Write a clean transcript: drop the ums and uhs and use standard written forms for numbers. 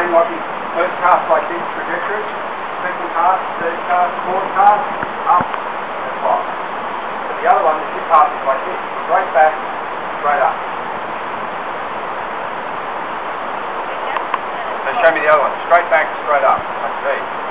again, like the first cast like this, trajectory. Second cast, third cast, fourth cast, up and fly. But the other one, the two passes like this, straight back, straight up. So show me the other one, straight back, straight up, like these.